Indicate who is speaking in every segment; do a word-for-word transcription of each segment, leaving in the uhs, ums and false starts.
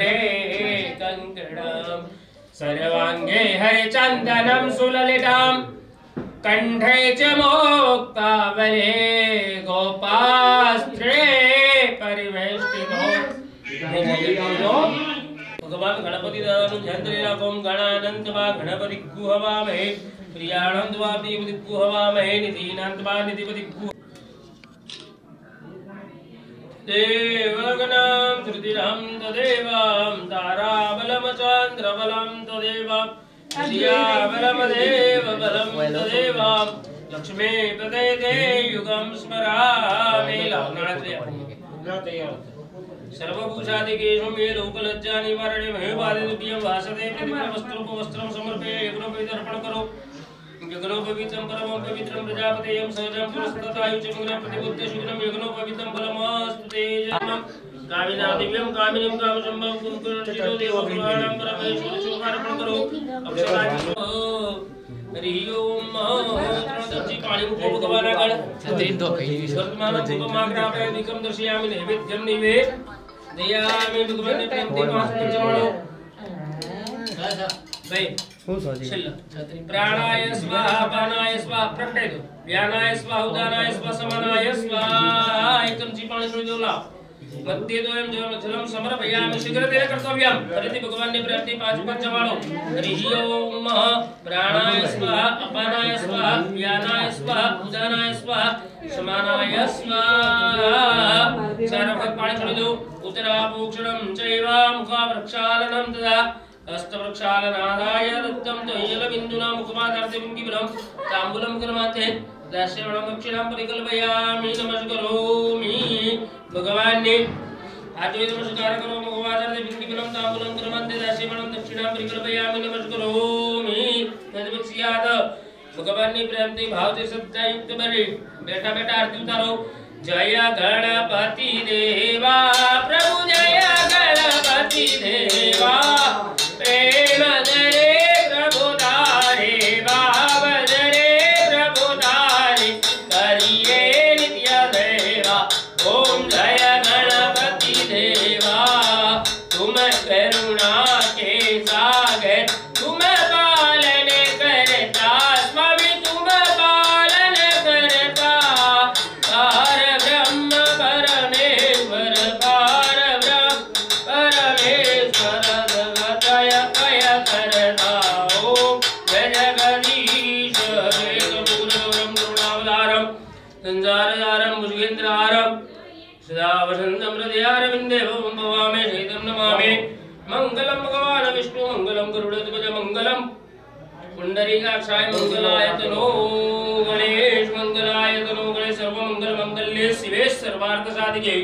Speaker 1: कंकणम सर्वांगे हरिचंदनम सुललितम कंठे च मोक्तावले गोपास्त्रे परिवेष्टितो। भगवान गणपति दयानुझंद्रिराकोम गणानंत वा गणपति गुहवामहे प्रियानंद वा देवति गुहवामहे निधीनांत वा निधिपति गुह देवगणां धृतिरहं तदेवां ताराबलं चन्द्रबलं तदेवां श्रियाबलं देवबलं तदेवां लक्ष्मीपते ते युगं स्मरामि। सर्वभूषादिकेषु मे लोकलज्जा निवारणे महेवादिदुभ्यं वासते वस्त्रोपवस्त्रं समर्पये यज्ञोपवीतर्पण करो। यज्ञोपवीतं परमं पवित्रं प्रजापतेयं सहजं पुरस्तायुचमुग्नं प्रतिबुद्ध शुभ्रं यज्ञोपवीतं फलमास्तु ते जन्मं कामिना दिव्यं कामिनीं कामसंभवं कुंकुरचितो देवपुराणं परमेश्वर शुभार्पण करो। अक्षरादि हरि ओम त्रणदर्शी पाणिमुखो भगवानागण वर्तमानं उपमाग्रापयनिकं दर्शयामि नैवेद्यं निवेदयामि भगवान् प्रेमते पांचमणो भाई प्राणाय स्वाहा पानाय स्वाहा प्रकटे दो व्यानाय स्वाहा उदानाय स्वाहा समानाय स्वाहा एकम जी पानी छोड़ दो ला मध्य दोयम जलम समर्पयामि शीघ्रतेन कर्तव्यम। हरिति भगवान ने प्राप्ति पांच पंचमाणो हरि ओम प्राणाय स्वाहा अपानाय स्वाहा व्यानाय स्वाहा उदानाय स्वाहा समानाय स्वाहा। सारा भक्त पानी छोड़ दो उत्तराभूषणं चैव मुखावृक्षालनं तथा हस्तवृक्षालनादाय दत्तं तैलबिन्दुना मुखमादार्थिं किबलं ताम्बूलं कर्माते दास्यवणं दक्षिणां परिकल्पयामि नमस्करोमि। भगवान ने आत्मैव नमस्कार करो मुखमादार्थिं किबलं ताम्बूलं कर्माते दास्यवणं दक्षिणां परिकल्पयामि नमस्करोमि। तद्वत्स्यात् भगवान ने प्रेमते भाव से श्रद्धा युक्त बने बेटा बेटा आरती उतारो। जय गणपति देवा प्रभु जय गणपति देवा प्रेम दरे प्रभु तारे भाव दरे प्रभु तारे करिए नित्य देवा। ओम जय गणपति देवा तुम करुणा के सागर तुम पालन करता स्वामी तुम पालन करता पार ब्रह्म परमेश्वर पार ब्रह्म परमेश्वर जगतय कय करता। ओम जय जगदीश एकपूर्णं करुणावतारं संसारसारं भुजगेन्द्रहारं सदा वसन्तं हृदयारविन्दे भवं भवामि शैतं नमामि। मंगलं भगवान् विष्णु मंगलं गरुडध्वज मंगलं पुंडरीकाक्षाय मंगलाय तनो गणेश मंगलाय तनो गणेश सर्वमंगल मंगल्ये शिवे सर्वार्थसाधिके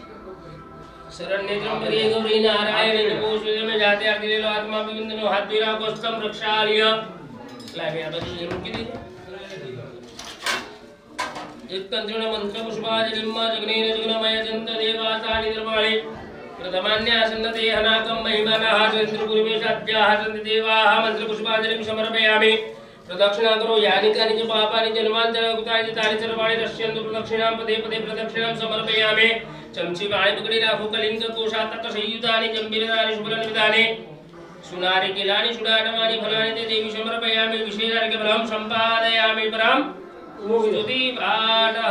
Speaker 1: शरण्ये त्र्यंबके गौरी नारायणी नमोस्तुते। में जाते आरती ले लो आत्मा विंदनो हाथ मेरा कोस्तम प्रक्षाल्य लागे आता शुरू किती एक तंत्रेण मंत्र पुष्पाजलिं जगनेन जगनमय चंद देवासानि दर्बाणे प्रथमान्यासन्नते हनाकं महिमानः चन्द्रपूर्वेशाद्याः सन्ति देवाः मंत्र पुष्पाजलिं समर्पयामि। प्रदक्षिणा करो यानि कानि च पापानि जन्मान्तरकृतानि तानि सर्वाणि नश्यन्तु। प्रदक्षिणां पदे पदे प्रदक्षिणां समर्पयामि। चमची वाणी पकड़ी राखो कलिंग कोशात् संयुतानि जम्बीरदानि शुभ्रनिमितानि सुनारिकेलानि चूडाटमानि फलानि ते देवी समर्पयामि। विशेषार्घ्यफलं सम्पादयामि परं स्तुति पाठः।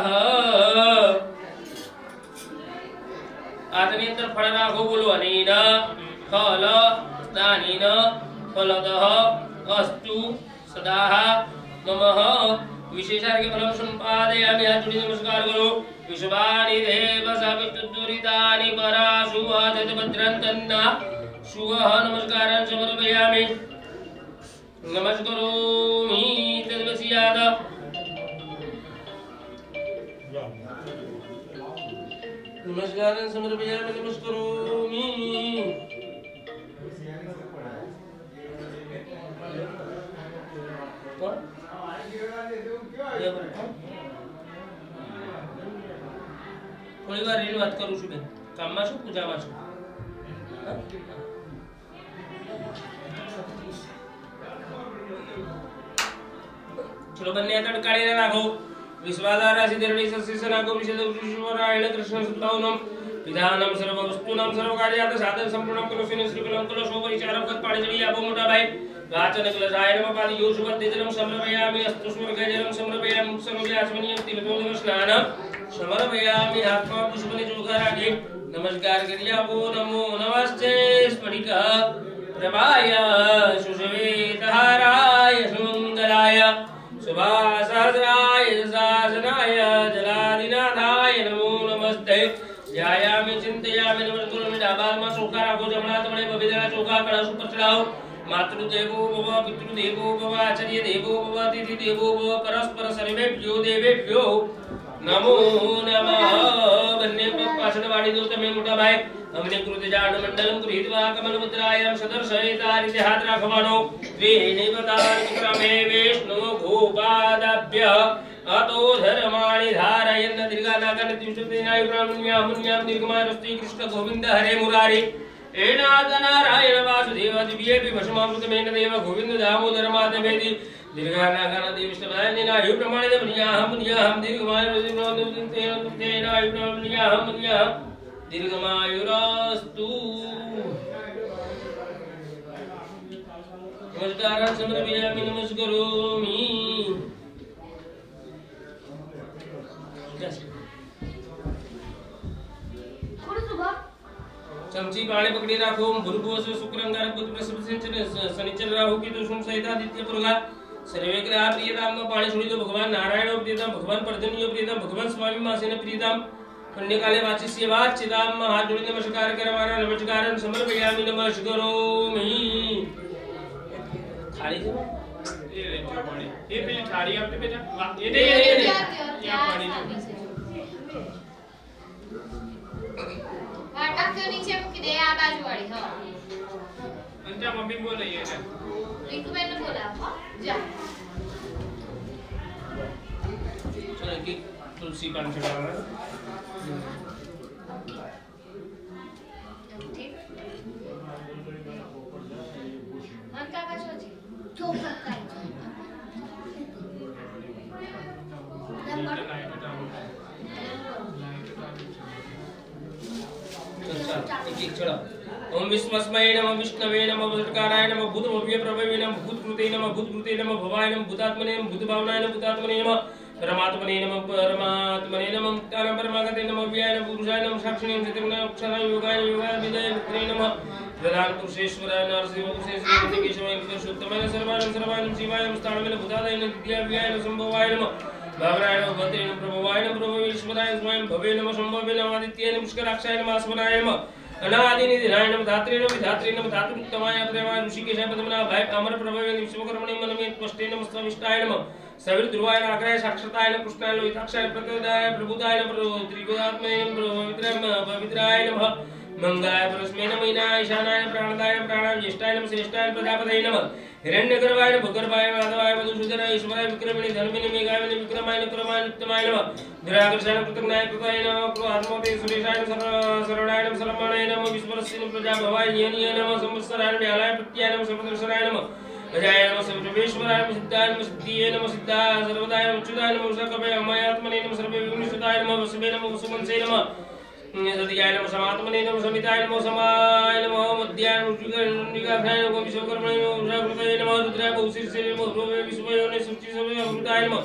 Speaker 1: आतनेतर फल राखो बोलो अनेन फल दानेन फलदः अस्तु सदाः ममः। विशेषार्घ्यफलं सम्पादयामि। हाथ जोड़ी नमस्कार करो। विश्वानि देव सवितुर्दुरितानि पराशु भद्रन्तन्ना शुभः नमस्कारं समर्पयामि। नमस्करोमि तद्वस्यात् नमस्कारं समर्पयामि। नमस्करोमि थोड़ी बार रेल बात करूँ છું બેન કામમાં છું પૂજામાં છું चलो બંને હાથ કાઢીને રાખો। विश्वाधारा सिद्धि सस्यनागो विशद नारायण कृष्ण सुतावनम विधानम सर्ववस्तूनां सर्वकार्यात् साधन संपूर्णं करोषि श्रीफलं कलशोपरि चारभगत पाणिजली आपो मोटा भाई वाचन कलशाय नमः पादि योषुवद्दिजलं समर्पयामि अस्तु स्वर्गजलं समर्पयामि मुक्समव्यासमनियं तिलतोदक स्नान समर्पयामि आत्मा पुष्पनि जोगारागे नमस्कार करियापो नमो नमस्ते स्फटिक प्रभाय सुषवेतहाराय सुमंगलाय सुभासहस्राय शासनाय जलादिनाथाय नमो नमस्ते ध्यायामि चिंतयामि नमस्कुरामि डाबालमा चौका राखो जमणा तमणे बबिदला चौका कळश ઉપર ચડાવો मातृदेवो भव पितृदेवो भव आचार्य देवो भव अतिथि देवो भव परस्पर सर्वेभ्यो देवेभ्यो नमो नमः बन्ने पाछળ વાડી દો તમે મોટા ભાઈ અમને કૃત જાણ મંડલમ ગૃહીત્વા કમલમુદ્રાયામ સદર્શયતારિતે હાથ રાખવાનો ત્રિનિવતાન ક્રમે વિષ્ણુ ગોપાદાભ્ય अतो धर्माणि धारयन् दीर्घानागन तिष्ठतेनाय ब्रह्मण्या मुन्यां दीर्घमायस्ति कृष्ण गोविंद हरे मुरारी एनाद नारायण वासुदेव दिव्येपि भस्मामृतमेन देव गोविंद दामोदर माधवेति दीर्घानागन देवष्टवायनाय प्रमाणित मुन्याहं मुन्याहं दीर्घमायुर्तेनाय ब्रह्मण्याहं मुन्याहं दीर्घमायुरस्तु नमस्कारं समर्पयामि नमस्करोमि चमची पाणी पकड़ी राखो भूर्भुवः स्वः शुक्र अंगारक बुध बृहस्पति शनिचर राहु केतु सोम सहित आदित्य पुरुषा सर्वे ग्रह प्रियताम में पाणी छोड़ी दो भगवान नारायण प्रियताम भगवान पर्जन्य प्रियताम भगवान स्वामी मासेन प्रियताम पुण्य काले वाचिस्य वाचिताम हाथ जोड़ी नमस्कार करवाना नमस्कारं समर्पयामि नमस्करोमि थाली जो ये ले पानी ये पहले थाली आपने बेटा ये दे ये दे ये पानी
Speaker 2: वाटा के नीचे मुकी दे आ बाजू वाली हां
Speaker 1: अंजा मम्मी बोल रही है
Speaker 2: रिंकू मैंने बोला हां जा
Speaker 1: चलो कि तुलसी पान चढ़ाना
Speaker 2: ठीक मन का का सोची तो का नंबर
Speaker 1: एक एक चढ़ा ओम विश्वस्मये नमः विष्णवे नमः भूतकाराय नमः भूतभव्य प्रभवे नमः भूतकृते नमः भूतकृते नमः भवाय नमः भूतात्मने नमः भूतभावनाय नमः भूतात्मने नमः परमात्मने नमः परमात्मने नमः मुक्ताय परमागते नमः व्याय नमः पुरुषाय नमः साक्षिणे चतुर्णाय अक्षराय योगाय योगाय विदय विक्रे नमः प्रधान पुरुषेश्वराय नरसिंह पुरुषेश्वराय केशवाय पुरुषोत्तमाय सर्वाय शिवाय शिवाय स्थानमेन भूताय नित्याय व्याय संभवाय नमः भावनाय नमः भद्रे नमः प्रभवाय नमः प्रभवेश्वराय स्वयं भवे नमः संभवे नमः आदित्याय नमः पुष्कराक्षाय नमः अस्मराय नमः अनादिनिधिनाय नमः धात्रे नमः विधात्रे नमः धातुरुत्तमाय प्रेमाय ऋषिकेशाय पद्मनाभाय अमर प्रभवे विश्वकर्मणे मनमे त्वष्टे नमः स्वविष्टाय नमः सविर ध्रुवाय नागराय साक्षाताय नमः कृष्णाय लोहिताक्षाय प्रतोदाय प्रभुताय नमः त्रिगुणात्मने नमः पवित्राय नमः मंगलाय परस्मै नमः ईनाय ईशानाय प्राणदाय प्राणाय ज्येष्ठाय नमः श्रेष्ठाय प्रजापतये नमः हिरण्यगर्भाय भूगर्भाय माधवाय मधुसूदनाय ईश्वराय विक्रमिणे धर्मिणे मेघाय विक्रमाय क्रमाय नित्यमाय नमः दुराकर्षाय कृतज्ञाय कृताय नमः क्रोधात्मते सुरेशाय शरणाय नमः शरमाणाय नमः विश्वरस्य प्रजाभवाय नियनिय नमः संवत्सराय व्यालाय प्रत्याय नमः सर्वदर्शनाय नमः अजाय नमः सर्वेश्वराय नमः सिद्धाय नमः सिद्धिये नमः सिद्धाय सर्वदाय नमः उच्चदाय नमः उषाकवये अमयात्मने नमः सर्वे विघ्नसुताय नमः वसुवे नमः वसुमंसे नमः सत्याय नमः समात्मने नमः समिताय नमः समाय नमः मध्याय नमः नमः विश्वकर्मणे नमः उषाकृतये नमः रुद्राय बहुशीर्षे नमः ध्रुवे विश्वयोने सुचि समय अमृताय नमः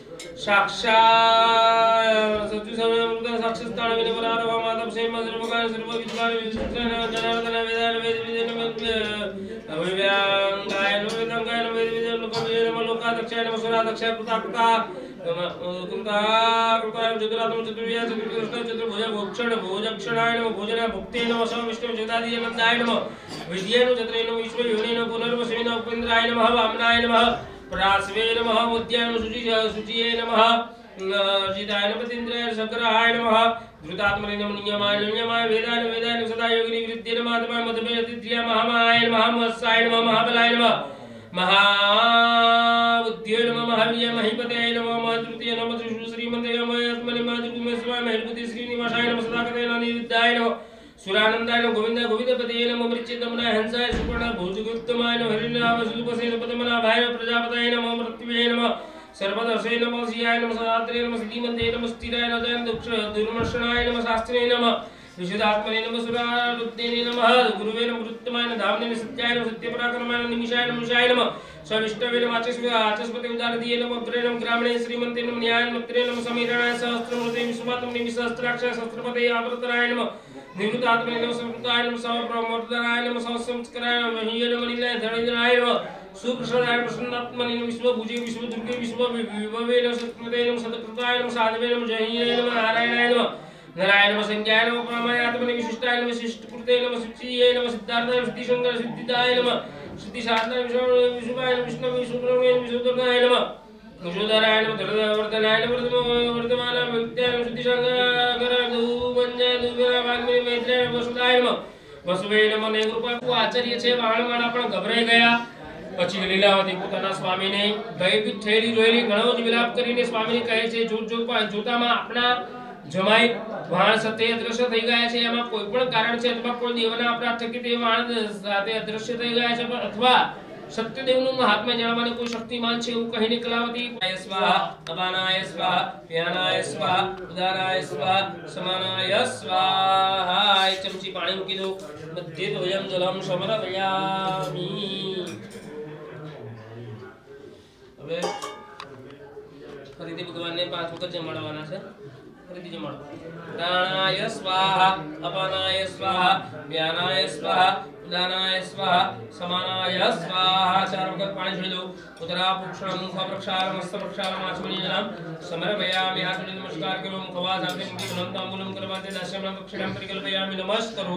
Speaker 1: साक्षात् सच्चु समय अमृत साक्षात्स्थान विनवरारव माधव सेम सर्वकाल सर्वविद्वान विश्वजन जनार्दन वेदान वेद विजय नमः अभिव्यांगाय नमः वेदांगाय नमः वेद विजय नमः लोकादक्षाय नमः सुरादक्षाय कृताकृता कृता कृताय चतुरात्म चतुर्व्या चतुर्कृष्ण चतुर्भुज भोक्षण भोजक्षणाय नमः भोजना भुक्ते नमः सर्व विष्णु जगदादि नंदाय नमः विद्येन चतुरेण विश्व योनेन पुनर्वसेन उपेन्द्राय नमः वामनाय नमः प्रास्वे नमः उद्यान शुचि शुचिये नमः सीताय नमः तीन्द्राय शंकराय नमः धृतात्मने नमः नियमाय नियमाय वेदाय वेदाय सदा योगिनी वृद्धि नमः आत्मा मधुमे अतिथ्या महामाय नमः महस्साय नमः महाबलाय नमः महाबुद्ध्यै नमः महावीर्य महीपते नमः महाद्रुतीय नमः श्रीमन्ते नमः आत्मने महाद्रुमे स्वाय महेश्वरी श्रीनिवासाय नमः सदाकते निरुद्धाय नमः सुरानंदाय नमः गोविंद गोविंदपते नमः मृच्छिदमनाय हंसाय सुपर्ण भोजगुप्तमाय नमः हरिनाम सुलभसेन पद्मनाभाय प्रजापतये नमः मृत्युवे नमः सर्वदर्शे नमः सियाय नमः सदात्रे नमः श्रीमन्ते नमः स्थिराय नमः दुर्मर्शनाय नमः शास्त्रे नमः विशुद्धात्मने नमः सुरारुद्धिने नमः गुरुवे नमः गुरुत्तमाय नमः धामने नमः सत्याय नमः सत्यपराक्रमाय नमः निमिषाय नमः निमिषाय नमः स्वामिष्टवे नमः आचस्वे आचस्पते उदारदिये नमः उग्रे नमः ग्रामणे श्रीमन्ते नमः न्याय नमः त्रे नमः समीरणाय सहस्रमूर्ते विश्वमातम निमिषहस्त्राक्षाय सहस्रपदे आवृतराय नमः निवृत्तात्मने नमः संवृताय नमः सर्वप्रमोदराय नमः सहस्रंस्कराय नमः महीय नमः नीलाय धरणीधराय नमः सुप्रसन्नाय प्रसन्नात्मने नमः विश्वभुजे विश्वदुर्गे विश्वविभवे नमः सत्कृते नमः सत्कृताय नमः साधवे नमः जहीय नमः नारायणाय नमः नारायण नमः संज्ञाय नमः परमात्मने विशिष्टाय नमः शिष्टकृते नमः सिद्धिये नमः सिद्धार्थाय सिद्धिशंकर सिद्धिदाय नमः सिद्धिसाधनाय विष्णुवाय विष्णवे विष्णुप्रभवे विष्णुदुर्गाय नमः विष्णुधराय नमः धरवर्धनाय नमः वर्धमानाय विद्याय नमः सिद्धिशंकर धूमंजय धूमेरा वाग्मी मैत्रेय वसुदाय नमः वसुवे नमः ने कृपा को आचार्य છે વાણવાળા પણ ગભરાઈ ગયા પછી લીલાવતી પોતાના સ્વામીને ભયભીત થયેલી રોયેલી ઘણો જ વિલાપ કરીને સ્વામીને કહે છે જોત જોતામાં આપણા જમાઈ વાણ સાથે અદ્રશ્ય થઈ ગયા છે એમાં કોઈ પણ કારણ છે અથવા કોઈ દેવના અપરાધ થકી તે વાણ સાથે અદ્રશ્ય થઈ ગયા છે અથવા સત્યદેવનું મહાત્મ્ય જાણવાની કોઈ શક્તિમાન છે એવું કહીને કલાવતી સ્વાહા અપાનાય સ્વાહા વ્યાનાય સ્વાહા ઉદારાય સ્વાહા સમાનાય સ્વાહા એક ચમચી પાણી મૂકી દો મધ્ય દ્વયમ જલમ સમર્પયામિ હવે ફરીથી ભગવાનને પાંચ વખત જમાડવાના છે ફરીથી જમાડો પ્રાણાય સ્વાહા અપાનાય સ્વાહા વ્યાનાય સ્વાહા उदानाय स्वाहा समानाय स्वाहा चार वक्त पानी छोड़ दो उदरा पुक्षणं मुख प्रक्षालनं मस्त प्रक्षालनं आचमनीयं समर्पयामि हाथों नमस्कार करो मुखवास आते मुखी गुणंतांबुलं करवाते दशमनं दक्षिणं परिकल्पयामि नमस्करो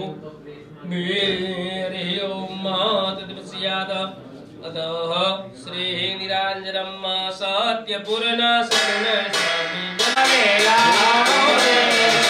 Speaker 1: मेरे ओम तद्वस्याद अतः श्री निरांजनम सत्यपूर्ण सगुण स्वामी जलेला